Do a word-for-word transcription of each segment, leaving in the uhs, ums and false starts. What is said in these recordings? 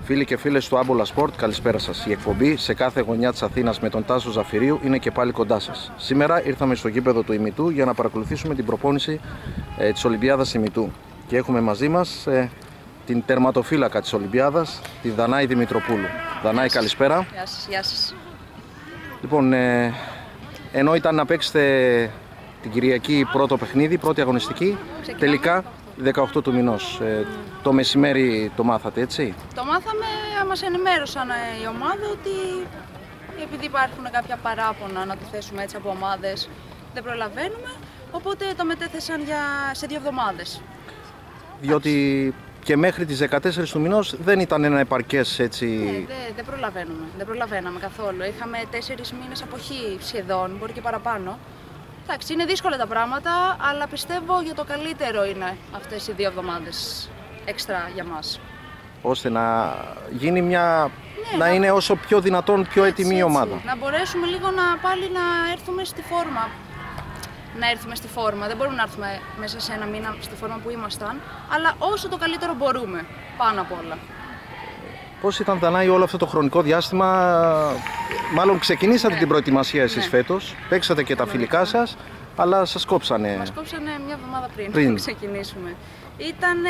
Φίλοι και φίλες του Άμπολα Sport, καλησπέρα σας. Η εκπομπή σε κάθε γωνιά της Αθήνας με τον Τάσο Ζαφυρίου είναι και πάλι κοντά σας. Σήμερα ήρθαμε στο γήπεδο του Ημιτού για να παρακολουθήσουμε την προπόνηση ε, της Ολυμπιάδας Ημιτού. Και έχουμε μαζί μας ε, την τερματοφύλακα της Ολυμπιάδας, τη Δανάη Δημητροπούλου. Δανάη, καλησπέρα. Γεια σας, γεια σας. Λοιπόν, ε, ενώ ήταν να παίξετε την Κυριακή πρώτο παιχνίδι, πρώτη αγωνιστική, Ξεκινάμε. τελικά δεκαοκτώ του μηνός. Ε, το μεσημέρι το μάθατε, έτσι? Το μάθαμε, μας ενημέρωσαν η ομάδα ότι επειδή υπάρχουν κάποια παράπονα, να το θέσουμε έτσι, από ομάδες, δεν προλαβαίνουμε, οπότε το μετέθεσαν για, σε δύο εβδομάδες. Διότι και μέχρι τις δεκατέσσερις του μηνός δεν ήταν ένα επαρκές, έτσι... Ναι, δεν δε προλαβαίνουμε, δεν προλαβαίναμε καθόλου. Είχαμε τέσσερις μήνες αποχή σχεδόν, μπορεί και παραπάνω. Εντάξει, είναι δύσκολα τα πράγματα, αλλά πιστεύω για το καλύτερο είναι αυτές οι δύο εβδομάδες έξτρα για μας. Ώστε να γίνει μια... Ναι, να, να... είναι όσο πιο δυνατόν πιο έτσι, έτοιμη η έτσι. ομάδα. Να μπορέσουμε λίγο να πάλι να έρθουμε στη φόρμα. Να έρθουμε στη φόρμα. Δεν μπορούμε να έρθουμε μέσα σε ένα μήνα στη φόρμα που ήμασταν, αλλά όσο το καλύτερο μπορούμε, πάνω απ' όλα. Πώς ήταν, Δανάη, όλο αυτό το χρονικό διάστημα? Μάλλον ξεκινήσατε ναι. την προετοιμασία εσείς ναι. φέτος, παίξατε και τα φιλικά σας, αλλά σας κόψανε. Μας κόψανε μια εβδομάδα πριν, πριν. πριν ξεκινήσουμε. Ήτανε,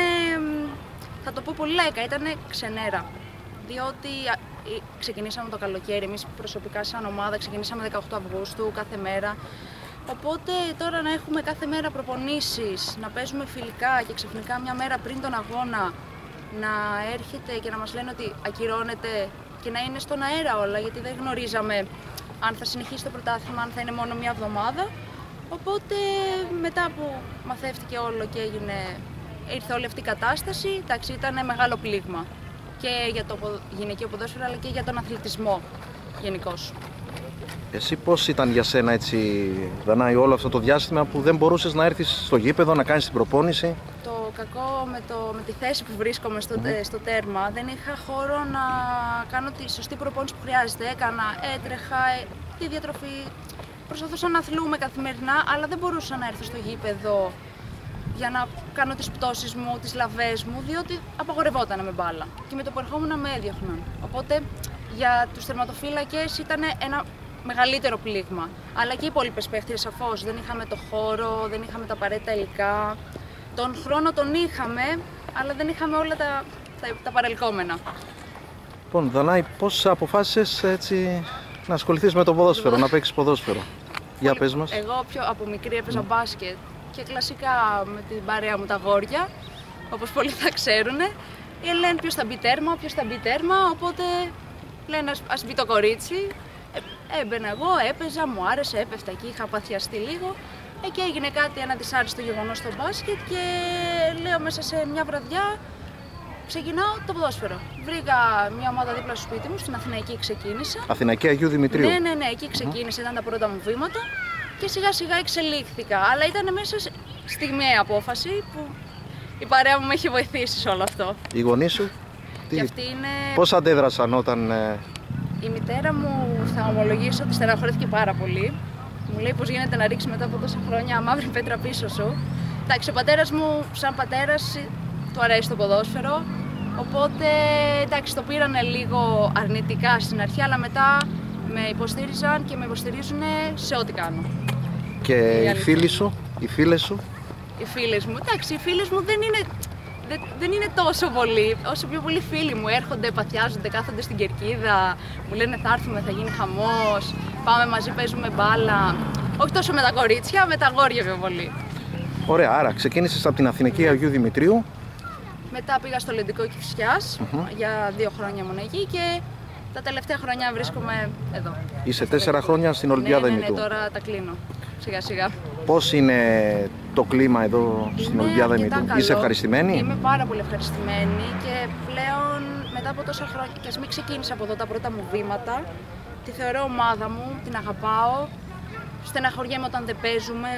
θα το πω πολύ λαϊκά, ήτανε ξενέρα. Διότι ξεκινήσαμε το καλοκαίρι, εμείς προσωπικά σαν ομάδα ξεκινήσαμε δεκαοκτώ Αυγούστου κάθε μέρα. Οπότε τώρα να έχουμε κάθε μέρα προπονήσεις, να παίζουμε φιλικά και ξαφνικά μια μέρα πριν τον αγώνα να έρχεται και να μας λένε ότι ακυρώνεται και να είναι στον αέρα όλα, γιατί δεν γνωρίζαμε αν θα συνεχίσει το πρωτάθλημα, αν θα είναι μόνο μια εβδομάδα. Οπότε μετά που μαθεύτηκε όλο και έγινε, ήρθε όλη αυτή η κατάσταση, εντάξει, ήταν μεγάλο πλήγμα και για το γυναικείο ποδόσφαιρο αλλά και για τον αθλητισμό γενικώς. Εσύ πώς ήταν για σένα, έτσι, Δανάη, όλο αυτό το διάστημα που δεν μπορούσες να έρθεις στο γήπεδο, να κάνεις την προπόνηση? Το κακό με, το, με τη θέση που βρίσκομαι στο, mm-hmm. στο τέρμα, δεν είχα χώρο να κάνω τη σωστή προπόνηση που χρειάζεται. Έκανα, έτρεχα, τη διατροφή, προσπαθούσα να αθλούμε καθημερινά, αλλά δεν μπορούσα να έρθω στο γήπεδο για να κάνω τις πτώσεις μου, τις λαβές μου, διότι απαγορευόταν με μπάλα και με το που ερχόμουν με έδιωχναν. Οπότε για τους τερματοφύλακες ήταν ένα μεγαλύτερο πλήγμα. Αλλά και οι υπόλοιπες παίχτες, σαφώς, δεν είχαμε το χώρο, δεν είχαμε τα απαραίτητα υλικά. Τον χρόνο τον είχαμε, αλλά δεν είχαμε όλα τα, τα, τα παρελκόμενα. Λοιπόν, Δανάη, πώς αποφάσισες, έτσι, να ασχοληθείς με το ποδόσφαιρο, να παίξεις ποδόσφαιρο? Για πες μας. Εγώ πιο από μικρή έπαιζα mm. μπάσκετ και κλασικά με την παρέα μου τα αγόρια, όπως πολλοί θα ξέρουν. Λένε ποιος θα μπει τέρμα, ποιος θα μπει τέρμα, οπότε λένε ας, ας μπει το κορίτσι. Ε, έμπαινα εγώ, έπαιζα, μου άρεσε, έπεφτα εκεί, είχα παθιαστεί λίγο. Ε, και έγινε κάτι, ένα δυσάρεστο γεγονός στο μπάσκετ και λέω μέσα σε μια βραδιά ξεκινάω το ποδόσφαιρο. Βρήκα μια ομάδα δίπλα στο σπίτι μου, στην Αθηναϊκή ξεκίνησα. Αθηναϊκή Αγίου Δημητρίου. Ναι, ναι, ναι, εκεί ξεκίνησε, ήταν τα πρώτα μου βήματα και σιγά σιγά εξελίχθηκα. Αλλά ήταν μέσα σε στιγμιαία απόφαση που η παρέα μου με έχει βοηθήσει σε όλο αυτό. Οι γονείς σου, τι... αυτή είναι... πώς αντέδρασαν όταν... Ε... Η μητέρα μου, θα ομολογήσω, ότι στεναχωρέθηκε πάρα πολύ. Μου λέει πως γίνεται να ρίξει μετά από τόσα χρόνια μαύρη πέτρα πίσω σου. Εντάξει, ο πατέρας μου, σαν πατέρας, του αρέσει το ποδόσφαιρο. Οπότε, εντάξει, το πήρανε λίγο αρνητικά στην αρχή, αλλά μετά με υποστήριζαν και με υποστηρίζουν σε ό,τι κάνω. Και οι φίλοι σου, οι φίλες σου? Οι φίλες μου, εντάξει, οι φίλες μου δεν είναι, δεν, δεν είναι τόσο πολύ. Όσο πιο πολλοί φίλοι μου έρχονται, παθιάζονται, κάθονται στην κερκίδα, μου λένε θα έρθουμε, θα γίνει χαμός, πάμε μαζί, παίζουμε μπάλα. Όχι τόσο με τα κορίτσια, με τα αγόρια πιο πολύ. Ωραία, άρα ξεκίνησες από την Αθηναϊκή Αγίου Δημητρίου. Μετά πήγα στο Λεντικό Κηφισιάς, mm-hmm. για δύο χρόνια ήμουν εκεί και τα τελευταία χρόνια βρίσκομαι εδώ. Είσαι τέσσερα χρόνια στην Ολυμπιάδα Ημιτού. Ναι, ναι, ναι, τώρα τα κλείνω, σιγά σιγά. Πώς είναι το κλίμα εδώ στην είναι Ολυμπιάδα Ημιτού? Είσαι ευχαριστημένη? Είμαι πάρα πολύ ευχαριστημένη και πλέον μετά από τόσα χρόνια, και ας μην ξεκίνησα από εδώ τα πρώτα μου βήματα, τη θεωρώ ομάδα μου, την αγαπάω, στεναχωριέμαι όταν δεν παίζουμε,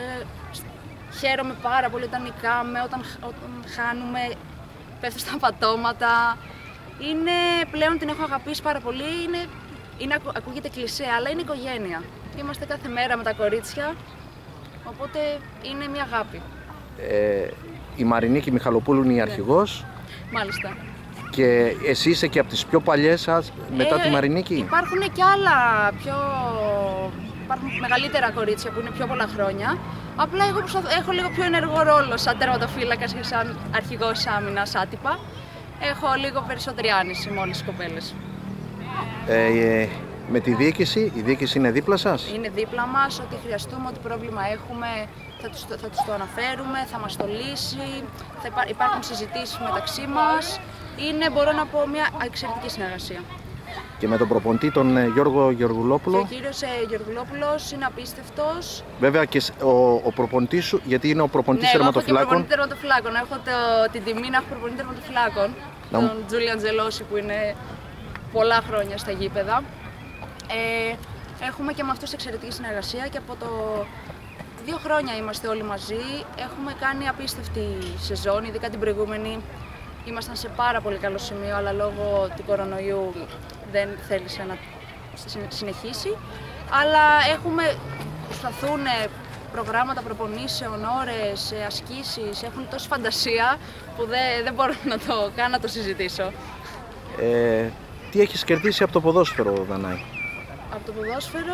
χαίρομαι πάρα πολύ όταν νικάμε, όταν, όταν χάνουμε, πέφτω στα πατώματα. Είναι, πλέον την έχω αγαπήσει πάρα πολύ, είναι, είναι, ακούγεται κλισέ, αλλά είναι οικογένεια. Είμαστε κάθε μέρα με τα κορίτσια, οπότε είναι μια αγάπη. Ε, η Μαρινίκη Μιχαλοπούλου είναι η αρχηγός. Μάλιστα. Και εσύ είσαι και από τις πιο παλιές σας μετά ε, τη Μαρινίκη. Υπάρχουν και άλλα πιο... Υπάρχουν μεγαλύτερα κορίτσια που είναι πιο πολλά χρόνια. Απλά εγώ έχω λίγο πιο ενεργό ρόλο σαν τερματοφύλακας και σαν αρχηγός άμυνας άτυπα. Έχω λίγο περισσότερη άνηση με όλες τις κοπέλες. Ε, ε, με τη διοίκηση, η διοίκηση είναι δίπλα σας? Είναι δίπλα μας, ό,τι χρειαστούμε, ό,τι πρόβλημα έχουμε θα τους, θα τους το αναφέρουμε, θα μας το λύσει, θα υπά, υπάρχουν συζητήσεις μεταξύ μας. Είναι, μπορώ να πω, μια εξαιρετική συνεργασία. Και με τον προπονητή τον ε, Γιώργο Γεωργουλόπουλο. Και ο κύριος ε, Γεωργουλόπουλος είναι απίστευτος. Βέβαια και ο, ο προπονητής σου, γιατί είναι ο προπονητής ναι, τερματοφυλάκων. Έχω και προπονητή τερματοφυλάκων. Έχω το, την τιμή να έχω προπονητή τερματοφυλάκων, Να... τον Τζούλιαν Τζελόση, που είναι πολλά χρόνια στα γήπεδα. Ε, έχουμε και με αυτούς εξαιρετική συνεργασία και από το δύο χρόνια είμαστε όλοι μαζί. Έχουμε κάνει απίστευτη σεζόν, ειδικά την προηγούμενη. Ήμασταν σε πάρα πολύ καλό σημείο, αλλά λόγω του κορονοϊού δεν θέλησε να συνεχίσει. Αλλά έχουμε, προσπαθούν προγράμματα προπονήσεων, ώρες, ασκήσεις, έχουν τόση φαντασία που δεν, δεν μπορώ να το κάνω να το συζητήσω. Ε, τι έχεις κερδίσει από το ποδόσφαιρο, Δανάη? Από το ποδόσφαιρο...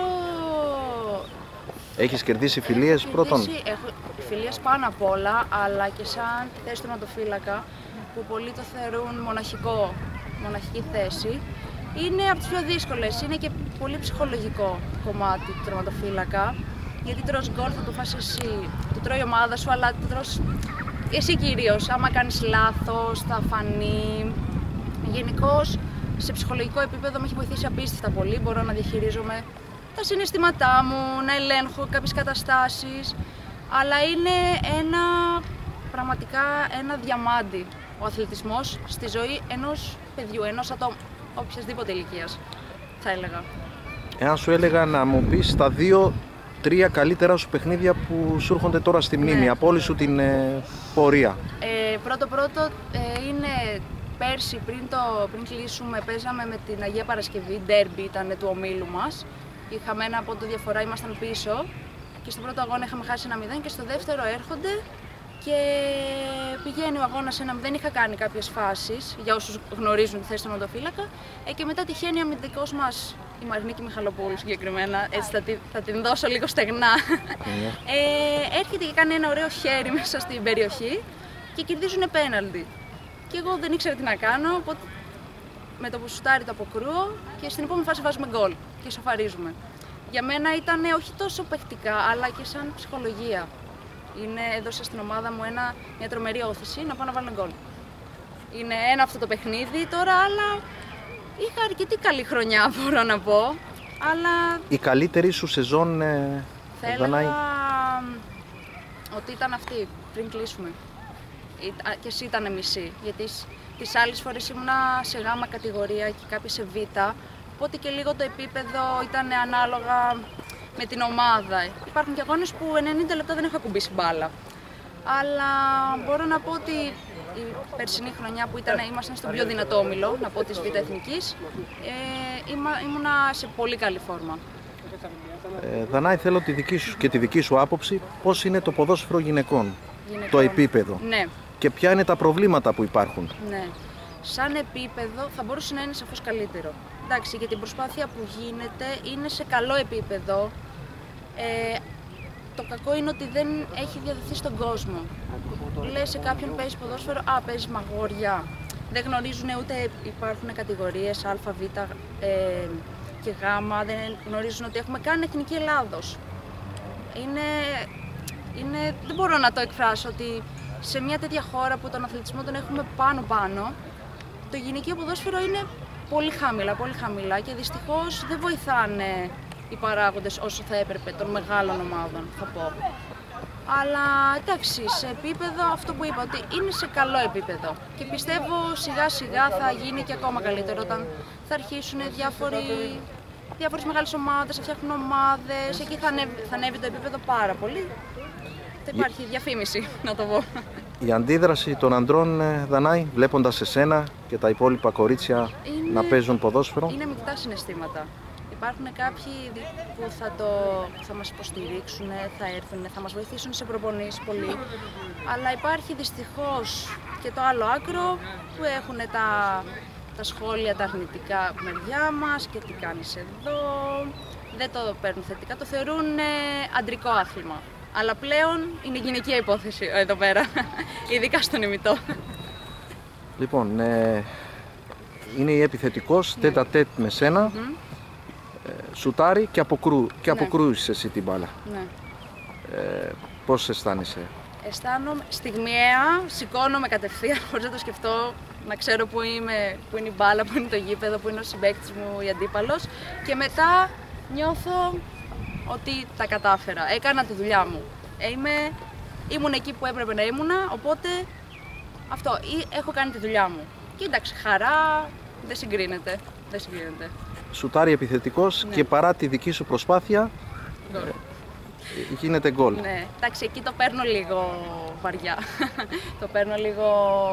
Έχεις κερδίσει φιλίες έχω πρώτον? Κερδίσει, έχω φιλίες πάνω απ' όλα, αλλά και σαν τη θέση του τερματοφύλακα, που πολλοί το θεωρούν μοναχικό, μοναχική θέση. Είναι από τις πιο δύσκολες, είναι και πολύ ψυχολογικό κομμάτι του τερματοφύλακα, γιατί τρως γκολ θα το φας εσύ, το τρώει η ομάδα σου, αλλά το τρως εσύ κυρίως. Άμα κάνεις λάθος, θα φανεί. Γενικώς, σε ψυχολογικό επίπεδο με έχει βοηθήσει απίστευτα πολύ. Μπορώ να διαχειρίζομαι τα συναισθήματά μου, να ελέγχω κάποιες καταστάσεις, αλλά είναι ένα, πραγματικά ένα διαμάντι ο αθλητισμός στη ζωή ενός παιδιού, ενός ατόμου, οποιασδήποτε ηλικίας, θα έλεγα. Εάν σου έλεγα να μου πεις τα δύο τρία καλύτερα σου παιχνίδια που σου έρχονται τώρα στη μνήμη, ναι, από όλη σου την ε, πορεία. Ε, πρώτο πρώτο ε, είναι πέρσι, πριν, το, πριν κλείσουμε, παίζαμε με την Αγία Παρασκευή, ντέρμπι ήταν του ομίλου μας. Είχαμε ένα πόντο διαφορά, ήμασταν πίσω και στο πρώτο αγώνα είχαμε χάσει ένα μηδέν και στο δεύτερο έρχονται και πηγαίνει ο αγώνας ένα μηδέν. Είχα κάνει κάποιες φάσεις για όσους γνωρίζουν τη θέση του τερματοφύλακα ε, και μετά τυχαίνει αμυντικός μας, η Μαρινίκη Μιχαλοπούλου συγκεκριμένα, έτσι θα, τη, θα την δώσω λίγο στεγνά. Mm. ε, έρχεται και κάνει ένα ωραίο χέρι μέσα στην περιοχή και κερδίζουν πέναλτι. Και εγώ δεν ήξερα τι να κάνω, οπότε με το που σουτάρει το αποκρούω και στην επόμενη φάση βάζουμε γκολ και σοφαρίζουμε. Για μένα ήταν όχι τόσο παιχτικά, αλλά και σαν ψυχολογία. Είναι, έδωσε στην ομάδα μου ένα, μια τρομερή όθηση να πάω να βάλω γκολ. Είναι ένα αυτό το παιχνίδι τώρα, αλλά είχα αρκετή καλή χρονιά, μπορώ να πω. Αλλά η καλύτερη σου σεζόν, ε, θα έλεγα ότι ήταν αυτή, πριν κλείσουμε. Και εσύ ήταν μισή, γιατί τις άλλες φορές ήμουνα σε γάμα κατηγορία και κάποιες σε β, οπότε και λίγο το επίπεδο ήταν ανάλογα με την ομάδα. Υπάρχουν και αγώνες που ενενήντα λεπτά δεν έχω ακουμπήσει μπάλα. Αλλά μπορώ να πω ότι η περσινή χρονιά που ήταν, ήμασταν στον πιο δυνατό όμιλο, να πω της Β' Εθνικής, ε, ήμουνα σε πολύ καλή φόρμα. Ε, Δανάη, θέλω τη δική σου και τη δική σου άποψη, πώς είναι το ποδόσφαιρο γυναικών, γυναικών. Το επίπεδο. Ναι. Και ποια είναι τα προβλήματα που υπάρχουν. Ναι. Σαν επίπεδο θα μπορούσε να είναι σαφώς καλύτερο. Εντάξει, για την προσπάθεια που γίνεται είναι σε καλό επίπεδο. Ε, το κακό είναι ότι δεν έχει διαδοθεί στον κόσμο. Λες σε κάποιον παίζει ποδόσφαιρο, α, παίζει μαγόρια. Δεν γνωρίζουν ούτε υπάρχουν κατηγορίες α, β ε, και γ, δεν γνωρίζουν ότι έχουμε καν εθνική Ελλάδος. Είναι, είναι, δεν μπορώ να το εκφράσω ότι σε μια τέτοια χώρα που τον αθλητισμό τον έχουμε πάνω-πάνω, το γυναικείο ποδόσφαιρο είναι πολύ χαμηλά, πολύ χαμηλά και δυστυχώς δεν βοηθάνε οι παράγοντες όσο θα έπρεπε των μεγάλων ομάδων, θα πω. Αλλά εντάξει, σε επίπεδο αυτό που είπα, ότι είναι σε καλό επίπεδο και πιστεύω σιγά σιγά θα γίνει και ακόμα καλύτερο όταν θα αρχίσουν διάφοροι, διάφορες μεγάλες ομάδες, θα φτιάχνουν ομάδες, εκεί θα ανέβει, θα ανέβει το επίπεδο πάρα πολύ. Θα υπάρχει διαφήμιση, να το πω. Η αντίδραση των αντρών, Δανάη, βλέποντας εσένα και τα υπόλοιπα κορίτσια είναι, να παίζουν ποδόσφαιρο. Είναι μεικτά συναισθήματα. Υπάρχουν κάποιοι που θα, το, θα μας υποστηρίξουν, θα έρθουν, θα μας βοηθήσουν σε προπονήσεις πολύ. Αλλά υπάρχει δυστυχώς και το άλλο άκρο που έχουν τα, τα σχόλια, τα αρνητικά μεριά μας και τι κάνεις εδώ. Δεν το παίρνουν θετικά, το θεωρούν ε, αντρικό άθλημα. Αλλά πλέον είναι γυναικεία υπόθεση εδώ πέρα, ειδικά στον ημιτό. Λοιπόν, ε, είναι η επιθετικός, ναι. τέτα τέτ με σένα, mm-hmm. ε, σουτάρει και, αποκρού, και ναι. αποκρούεις εσύ την μπάλα. Ναι. Ε, πώς αισθάνεσαι? Αισθάνομαι στιγμιαία, σηκώνομαι κατευθείαν χωρίς να το σκεφτώ, να ξέρω που, είμαι, που είναι η μπάλα, που είναι το γήπεδο, που είναι ο συμπαίκτης μου, η αντίπαλος, και μετά νιώθω ότι τα κατάφερα, έκανα τη δουλειά μου. Είμαι, ήμουν εκεί που έπρεπε να ήμουνα, οπότε αυτό, έχω κάνει τη δουλειά μου. Και εντάξει, χαρά, δεν συγκρίνεται, δεν συγκρίνεται. Σουτάρει επιθετικός, ναι. και παρά τη δική σου προσπάθεια, ε, γίνεται γκολ. Ναι, εντάξει, εκεί το παίρνω λίγο βαριά, το παίρνω λίγο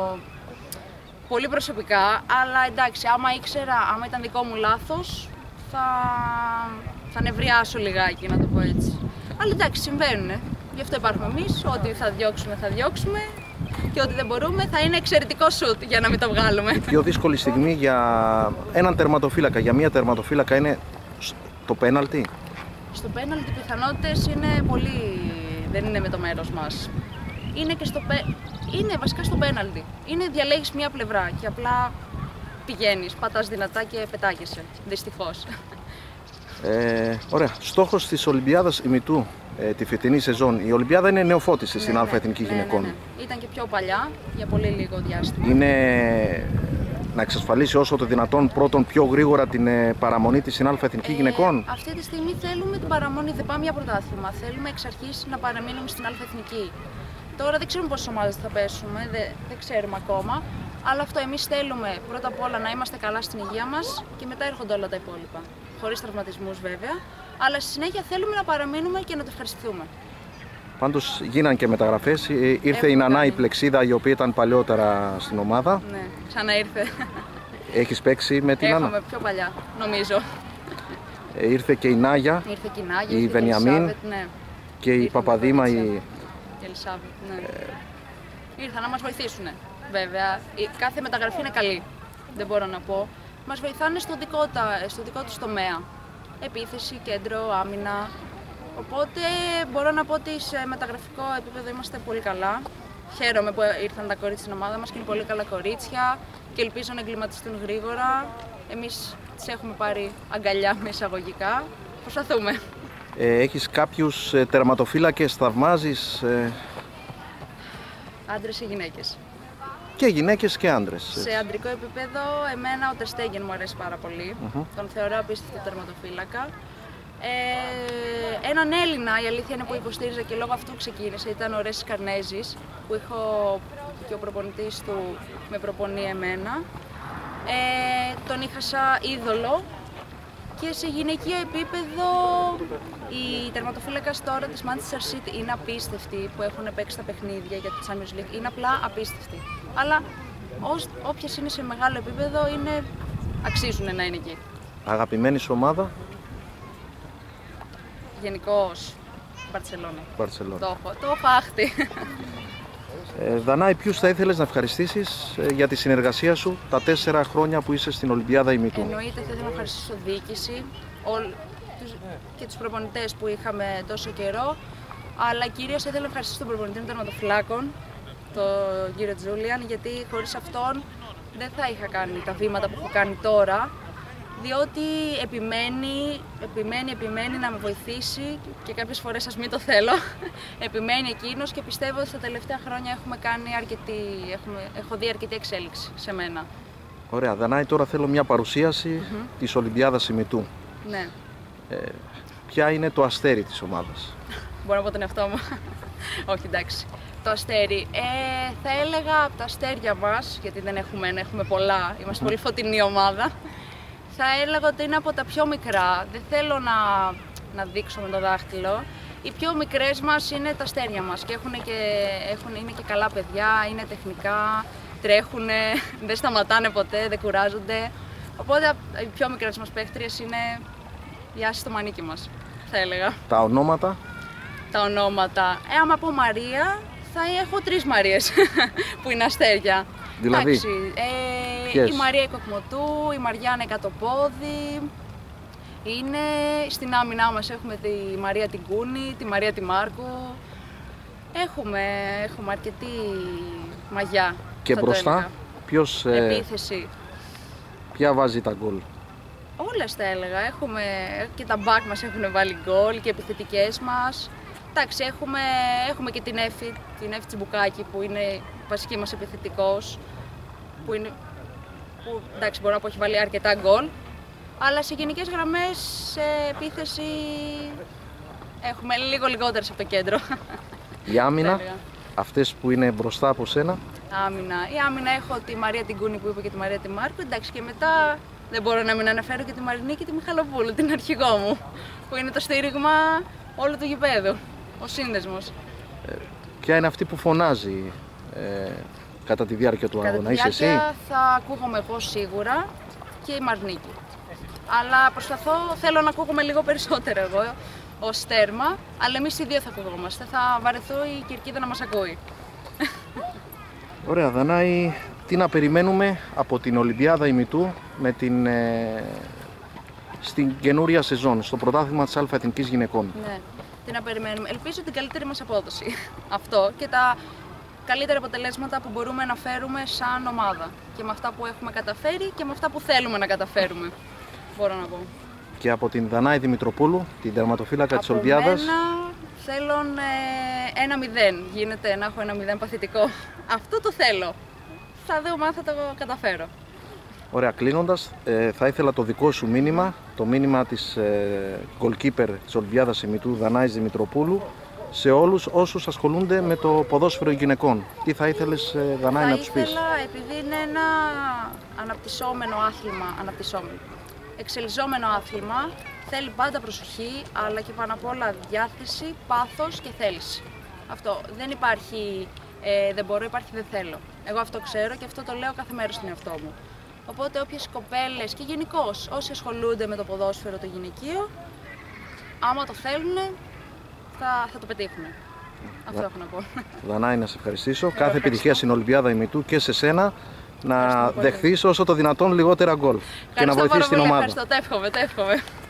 πολύ προσωπικά, αλλά εντάξει, άμα ήξερα, άμα ήταν δικό μου λάθος, θα, θα νευριάσω λιγάκι, να το πω έτσι. Αλλά εντάξει, συμβαίνουνε. Γι' αυτό υπάρχουμε εμείς, ό,τι θα διώξουμε θα διώξουμε και ό,τι δεν μπορούμε θα είναι εξαιρετικό σουτ για να μην το βγάλουμε. Η πιο δύσκολη στιγμή για έναν τερματοφύλακα, για μία τερματοφύλακα είναι το πέναλτι. Στο πέναλτι οι πιθανότητες είναι πολύ, δεν είναι με το μέρος μας. Είναι και στο πέ... είναι βασικά στο πέναλτι. Είναι διαλέγεις μία πλευρά και απλά πηγαίνεις, πατάς δυνατά και πετάγεσαι, δυστυχώς. Ε, ωραία. Στόχος της Ολυμπιάδας ημιτού ε, τη φετινή σεζόν. Η Ολυμπιάδα είναι νεοφώτιση, ναι, στην Α' Εθνική, ναι, Γυναικών. Ναι, ναι. Ήταν και πιο παλιά, για πολύ λίγο διάστημα. Είναι να εξασφαλίσει όσο το δυνατόν πρώτον πιο γρήγορα την ε, παραμονή της στην Α' Εθνική, ε, Γυναικών. Αυτή τη στιγμή θέλουμε την παραμονή, δεν πάμε για πρωτάθλημα. Θέλουμε εξ αρχής να παραμείνουμε στην Α' Εθνική. Τώρα δεν ξέρουμε πόσες ομάδες θα πέσουμε, δεν, δεν ξέρουμε ακόμα. Αλλά αυτό, εμείς θέλουμε πρώτα απ' όλα να είμαστε καλά στην υγεία μας και μετά έρχονται όλα τα υπόλοιπα. Χωρίς τραυματισμούς βέβαια, αλλά στη συνέχεια θέλουμε να παραμείνουμε και να το ευχαριστηθούμε. Πάντως γίναν και μεταγραφές. Ήρθε Έχω η Νανά, η Πλεξίδα, η οποία ήταν παλιότερα στην ομάδα. Ναι, ξανά ήρθε. Έχεις παίξει με την Νανά? Έχουμε πιο παλιά, νομίζω. Ε, ήρθε και η Νάγια, ήρθε και η, Νάγια, η Βενιαμίν, ναι. και η Παπαδήμα. Η... η Ελισάβετ, ναι. Ε... Ήρθαν να μας βοηθήσουν. Βέβαια, κάθε μεταγραφή είναι καλή, δεν μπορώ να πω. Μας βοηθάνε στο δικό, τα, στο δικό τους τομέα. Επίθεση, κέντρο, άμυνα. Οπότε μπορώ να πω ότι σε μεταγραφικό επίπεδο είμαστε πολύ καλά. Χαίρομαι που ήρθαν τα κορίτσια στην ομάδα μας και είναι πολύ καλά κορίτσια και ελπίζω να εγκληματιστούν γρήγορα. Εμείς τις έχουμε πάρει αγκαλιά με εισαγωγικά. Προσπαθούμε. Ε, έχεις κάποιους ε, τερματοφύλακες, θαυμάζεις? Ε... Άντρες ή γυναίκες? Και γυναίκες και άντρες. Σε αντρικό επίπεδο, εμένα ο Τερ Στέγεν μου αρέσει πάρα πολύ. Mm-hmm. Τον θεωρώ απίστευτο τερματοφύλακα. Ε, έναν Έλληνα, η αλήθεια είναι που υποστήριζα και λόγω αυτού ξεκίνησε, ήταν ο Ρέσης Καρνέζης, που έχω και ο προπονητής του με προπονεί εμένα. Ε, τον είχα σαν είδωλο. Και σε γυναικείο επίπεδο, η τερματοφύλακας τώρα της Manchester City είναι απίστευτη, που έχουν παίξει τα παιχνίδια για το Champions League. Είναι απλά απίστευτη. Αλλά όποιες είναι σε μεγάλο επίπεδο, είναι, αξίζουν να είναι εκεί. Αγαπημένη σου ομάδα? Γενικώς, Μπαρτσελώνα. Μπαρτσελώνα. Το έχω, το έχω άχτη. Ε, Δανάη, ποιους θα ήθελες να ευχαριστήσεις ε, για τη συνεργασία σου τα τέσσερα χρόνια που είσαι στην Ολυμπιάδα ημιτού? Εννοείται, θα ήθελα να ευχαριστήσω διοίκηση όλ, τους, και τους προπονητές που είχαμε τόσο καιρό, αλλά κυρίως θα ήθελα να ευχαριστήσω τον προπονητή των τερματοφυλάκων, τον κύριο Τζούλιαν, γιατί χωρίς αυτόν δεν θα είχα κάνει τα βήματα που έχω κάνει τώρα, διότι επιμένει, επιμένει, επιμένει να με βοηθήσει και κάποιες φορές ας μην το θέλω. Επιμένει εκείνος και πιστεύω ότι στα τελευταία χρόνια έχουμε κάνει αρκετή, έχουμε, έχω δει αρκετή εξέλιξη σε μένα. Ωραία. Δανάη, τώρα θέλω μια παρουσίαση mm-hmm. της Ολυμπιάδας ημιτού. Ναι. Ε, ποια είναι το αστέρι της ομάδας? Μπορώ να πω τον εαυτό μου? Όχι, εντάξει. Το αστέρι. Ε, θα έλεγα από τα αστέρια μας, γιατί δεν έχουμε ένα, έχουμε πολλά, είμαστε πολύ φωτεινή ομάδα. Θα έλεγα ότι είναι από τα πιο μικρά, δεν θέλω να, να δείξω με το δάχτυλο. Οι πιο μικρές μας είναι τα αστέρια μας και, έχουν και έχουν, είναι και καλά παιδιά, είναι τεχνικά, τρέχουν, δεν σταματάνε ποτέ, δεν κουράζονται. Οπότε οι πιο μικρές μας παίχτριες είναι η άση στο μανίκι μας, θα έλεγα. Τα ονόματα? Τα ονόματα, ε, άμα πω Μαρία, Θα έχω τρεις Μαρίες που είναι αστέρια. Δηλαδή, εντάξει, ε, η Μαρία Κοκμωτού, η Μαριάννα Εκατοπόδη. Είναι στην άμυνά μας έχουμε τη Μαρία την Κούνη, τη Μαρία τη Μάρκου. Έχουμε, έχουμε αρκετή μαγιά. Και μπροστά, ποιος, ε, επίθεση. Ποια βάζει τα γκολ? Όλες τα έλεγα. Έχουμε και τα μπακ μας έχουν βάλει γκολ και επιθετικές μας. Εντάξει, έχουμε, έχουμε και την Εύη, την Εύη Τσιμπουκάκη που είναι βασική μας επιθετικός. Που, είναι, που εντάξει, μπορώ να πω έχει βάλει αρκετά γκολ. Αλλά σε γενικές γραμμές, σε επίθεση, έχουμε λίγο λιγότερες από το κέντρο. Η άμυνα, αυτές που είναι μπροστά από σένα. Άμυνα. Η άμυνα έχω τη Μαρία την Κούνη που είπα και τη Μαρία τη Μάρκου. Εντάξει, και μετά δεν μπορώ να μην αναφέρω και τη Μαρινή και τη Μιχαλοπούλου, την αρχηγό μου, που είναι το στήριγμα όλου του γηπέδου, ο σύνδεσμος. Ε, ποια είναι αυτή που φωνάζει ε, κατά τη διάρκεια του αγώνα, είσαι εσύ? Κατά τη διάρκεια θα ακούγομαι εγώ σίγουρα και η Μαρνίκη. Αλλά προσπαθώ, θέλω να ακούγομαι λίγο περισσότερο εγώ ως τέρμα, αλλά εμείς οι δύο θα ακουγόμαστε. Θα βαρεθώ η Κερκίδα να μας ακούει. Ωραία, Δανάη, τι να περιμένουμε από την Ολυμπιάδα ημιτού με την, ε, στην καινούρια σεζόν, στο πρωτάθλημα της Α' Εθνικής Γυναικών? Ναι, τι να περιμένουμε. Ελπίζω την καλύτερη μας απόδοση. Αυτό και τα καλύτερα αποτελέσματα που μπορούμε να φέρουμε σαν ομάδα. Και με αυτά που έχουμε καταφέρει και με αυτά που θέλουμε να καταφέρουμε, μπορώ να πω. Και από την Δανάη Δημητροπούλου, την τερματοφύλακα της Ολυμπιάδας. Από μένα θέλω ε, ένα μηδέν. Γίνεται να έχω ένα μηδέν παθητικό. Αυτό το θέλω. Θα δούμε αν θα το καταφέρω. Ωραία, κλείνοντας, ε, θα ήθελα το δικό σου μήνυμα, το μήνυμα της ε, goalkeeper της Ολυμπιάδας ημιτού Δανάης Δημητροπούλου, σε όλους όσους ασχολούνται με το ποδόσφαιρο γυναικών. Τι θα ήθελες, ε, Δανάη, να τους πεις? Θα ήθελα, επειδή είναι ένα αναπτυσσόμενο άθλημα, αναπτυσσόμενο, εξελιζόμενο άθλημα, θέλει πάντα προσοχή, αλλά και πάνω απ' όλα διάθεση, πάθος και θέληση. Αυτό. Δεν υπάρχει ε, δεν μπορώ, υπάρχει δεν θέλω. Εγώ αυτό ξέρω και αυτό το λέω κάθε μέρα στον εαυτό μου. Οπότε όποιες κοπέλες και γενικώς όσοι ασχολούνται με το ποδόσφαιρο το γυναικείο, άμα το θέλουν, θα, θα το πετύχουν. Αυτό Δα... έχω να πω. Δανάη, να σε ευχαριστήσω. Εγώ κάθε επιτυχία στην Ολυμπιάδα ημιτού και σε σένα να δεχθείς όσο το δυνατόν λιγότερα γκολ και να βοηθήσεις την ομάδα. Ευχαριστώ, το εύχομαι, το εύχομαι.